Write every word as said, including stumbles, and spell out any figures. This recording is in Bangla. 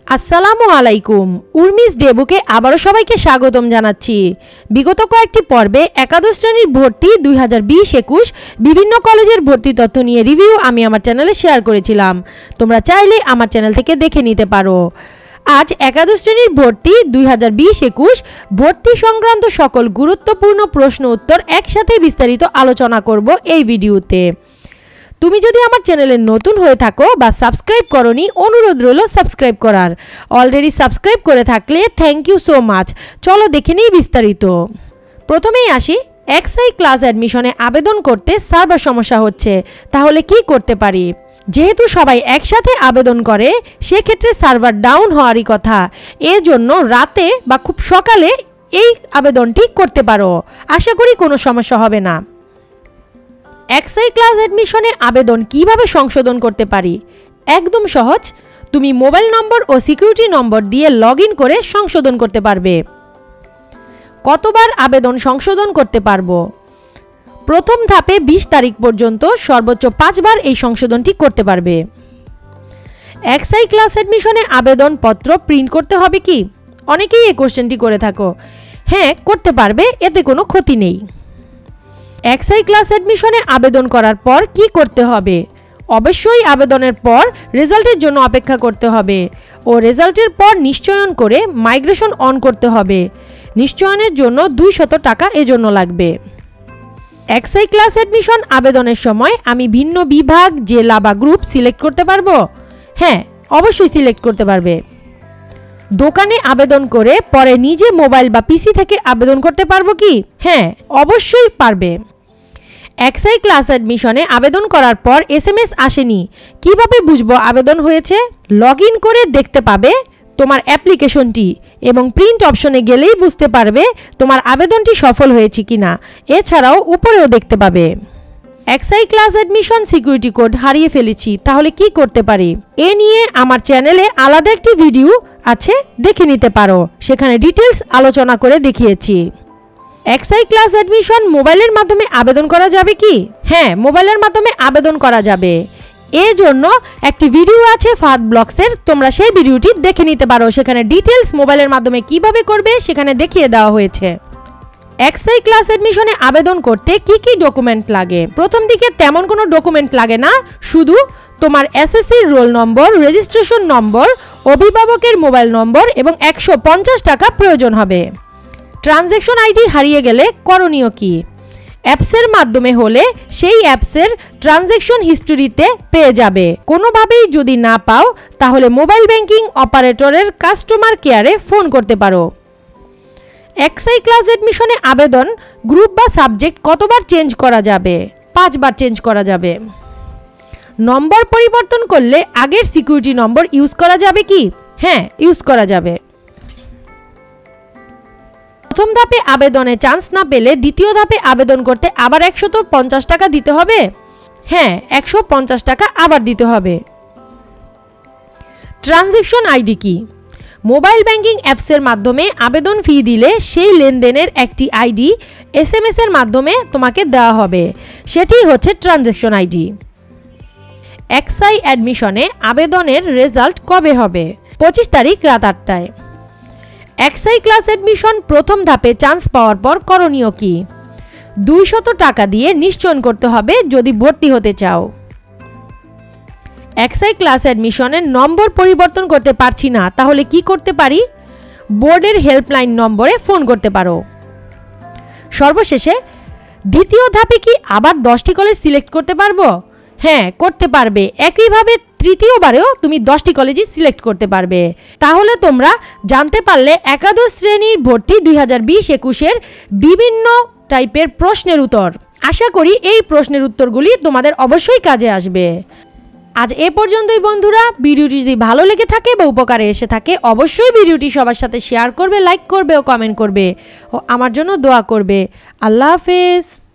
আসসালামু আলাইকুম। উর্মিস ডেবুকে আবারও সবাইকে স্বাগতম জানাচ্ছি। বিগত কয়েকটি পর্বে একাদশ শ্রেণীর ভর্তি দুই হাজার বিশ একুশ বিভিন্ন কলেজের ভর্তি তথ্য নিয়ে রিভিউ আমি আমার চ্যানেলে শেয়ার করেছিলাম। তোমরা চাইলে আমার চ্যানেল থেকে দেখে নিতে পারো। আজ একাদশ শ্রেণীর ভর্তি দুই হাজার বিশ একুশ ভর্তি সংক্রান্ত সকল গুরুত্বপূর্ণ প্রশ্ন উত্তর একসাথে বিস্তারিত আলোচনা করব এই ভিডিওতে। তুমি যদি আমার চ্যানেলে নতুন হয়ে থাকো বা সাবস্ক্রাইব করনি, অনুরোধ রইল সাবস্ক্রাইব করার। অলরেডি সাবস্ক্রাইব করে থাকলে থ্যাংক ইউ সো মাচ। চলো দেখে নিই বিস্তারিত। প্রথমেই আসি, এক্সআই ক্লাস অ্যাডমিশনে আবেদন করতে সার্ভার সমস্যা হচ্ছে, তাহলে কি করতে পারি? যেহেতু সবাই একসাথে আবেদন করে, সেক্ষেত্রে সার্ভার ডাউন হওয়ারই কথা। এর জন্য রাতে বা খুব সকালে এই আবেদনটি করতে পারো। আশা করি কোনো সমস্যা হবে না। এক্সআই ক্লাস অ্যাডমিশনে আবেদন কিভাবে সংশোধন করতে পারি? একদম সহজ। তুমি মোবাইল নম্বর ও সিকিউরিটি নম্বর দিয়ে লগ ইন করে সংশোধন করতে পারবে। কতবার আবেদন সংশোধন করতে পারবো? প্রথম ধাপে বিশ তারিখ পর্যন্ত সর্বোচ্চ পাঁচবার এই সংশোধনটি করতে পারবে। এক্সআই ক্লাস অ্যাডমিশনে আবেদনপত্র প্রিন্ট করতে হবে কি? অনেকেই এই কোশ্চেনটি করে থাকো। হ্যাঁ, করতে পারবে, এতে কোনো ক্ষতি নেই। এক্সআই ক্লাস অ্যাডমিশনে আবেদন করার পর কি করতে হবে? অবশ্যই আবেদনের পর রেজাল্টের জন্য অপেক্ষা করতে হবে ও রেজাল্টের পর নিশ্চয়ন করে মাইগ্রেশন অন করতে হবে। নিশ্চয়নের জন্য দুইশত টাকা এজন্য লাগবে। এক্সআই ক্লাস অ্যাডমিশন আবেদনের সময় আমি ভিন্ন বিভাগ, জেলা বা গ্রুপ সিলেক্ট করতে পারবো? হ্যাঁ, অবশ্যই সিলেক্ট করতে পারবে। দোকানে আবেদন করে পরে নিজে মোবাইল বা পিসি থেকে আবেদন করতে পারবো কি? হ্যাঁ, অবশ্যই পারবে। এক্সআই ক্লাস অ্যাডমিশনে আবেদন করার পর এসএমএস আসেনি, কিভাবে বুঝবো আবেদন হয়েছে? লগ ইন করে দেখতে পাবে তোমার অ্যাপ্লিকেশনটি এবং প্রিন্ট অপশনে গেলেই বুঝতে পারবে তোমার আবেদনটি সফল হয়েছে কিনা। এছাড়াও উপরেও দেখতে পাবে। XI class admission security code হারিয়ে ফেলেছি, তাহলে কি করতে পারি? এ নিয়ে আমার চ্যানেলে আলাদা একটি ভিডিও আছে, দেখে নিতে পারো। সেখানে ডিটেলস আলোচনা করে দেখিয়েছি। এক্সআই ক্লাস অ্যাডমিশন মোবাইলের মাধ্যমে আবেদন করা যাবে কি? হ্যাঁ, মোবাইলের মাধ্যমে আবেদন করা যাবে। এর জন্য একটি ভিডিও আছে ফাহাদ ব্লগসের, তোমরা সেই ভিডিওটি দেখে নিতে পারো। সেখানে ডিটেলস মোবাইলের মাধ্যমে কিভাবে করবে সেখানে দেখিয়ে দেওয়া হয়েছে। এক্সআই ক্লাস অ্যাডমিশনে আবেদন করতে কি কি ডকুমেন্ট লাগে? প্রথম দিকে তেমন কোনো ডকুমেন্ট লাগে না, শুধু তোমার এসএসসির রোল নম্বর, রেজিস্ট্রেশন নম্বর, অভিভাবকের মোবাইল নম্বর এবং একশো পঞ্চাশ টাকা প্রয়োজন হবে। ট্রানজ্যাকশন আইডি হারিয়ে গেলে করণীয় কি? অ্যাপসের মাধ্যমে হলে সেই অ্যাপসের ট্রানজ্যাকশন হিস্টোরিতে পেয়ে যাবে। কোনোভাবেই যদি না পাও তাহলে মোবাইল ব্যাংকিং অপারেটরের কাস্টমার কেয়ারে ফোন করতে পারো। এক্সআই ক্লাস অ্যাডমিশনে আবেদন গ্রুপ বা সাবজেক্ট কতবার চেঞ্জ করা যাবে? পাঁচবার চেঞ্জ করা যাবে। নম্বর পরিবর্তন করলে আগের সিকিউরিটি নম্বর ইউজ করা যাবে কি? হ্যাঁ, ইউজ করা যাবে। প্রথম ধাপে আবেদনে চান্স না পেলে দ্বিতীয় ধাপে আবেদন করতে আবার একশত পঞ্চাশ টাকা দিতে হবে? হ্যাঁ, একশো পঞ্চাশ টাকা আবার দিতে হবে। ট্রানজ্যাকশন আইডি কি? মোবাইল ব্যাংকিং অ্যাপসের মাধ্যমে আবেদন ফি দিলে সেই লেনদেনের একটি আইডি এসএমএস এর মাধ্যমে তোমাকে দেওয়া হবে, সেটি হচ্ছে ট্রানজ্যাকশন আইডি। এক্সআই অ্যাডমিশনে আবেদনের রেজাল্ট কবে হবে? পঁচিশ তারিখ রাত আটটায়। এক্সআই ক্লাস অ্যাডমিশন প্রথম ধাপে চান্স পাওয়ার পর করণীয় কি? দুইশত টাকা দিয়ে নিশ্চয়ন করতে হবে যদি ভর্তি হতে চাও। এক্সআই ক্লাস অ্যাডমিশনের নম্বর পরিবর্তন করতে পারছি না, তাহলে কি করতে পারি? বোর্ডের হেল্পলাইন নম্বরে ফোন করতে পারো। সর্বশেষে দ্বিতীয় ধাপে কি আবার দশটি কলেজ সিলেক্ট করতে পারবো? হ্যাঁ, করতে পারবে। একইভাবে তৃতীয়বারেও তুমি দশটি কলেজই সিলেক্ট করতে পারবে। তাহলে তোমরা জানতে পারলে একাদশ শ্রেণীর ভর্তি দুই হাজার বিশ একুশের বিভিন্ন টাইপের প্রশ্নের উত্তর। আশা করি এই প্রশ্নের উত্তরগুলি তোমাদের অবশ্যই কাজে আসবে। আজ এ পর্যন্তই বন্ধুরা। ভিডিওটি যদি ভালো লেগে থাকে বা উপকারে এসে থাকে, অবশ্যই ভিডিওটি সবার সাথে শেয়ার করবে, লাইক করবে ও কমেন্ট করবে ও আমার জন্য দোয়া করবে। আল্লাহ হাফেজ।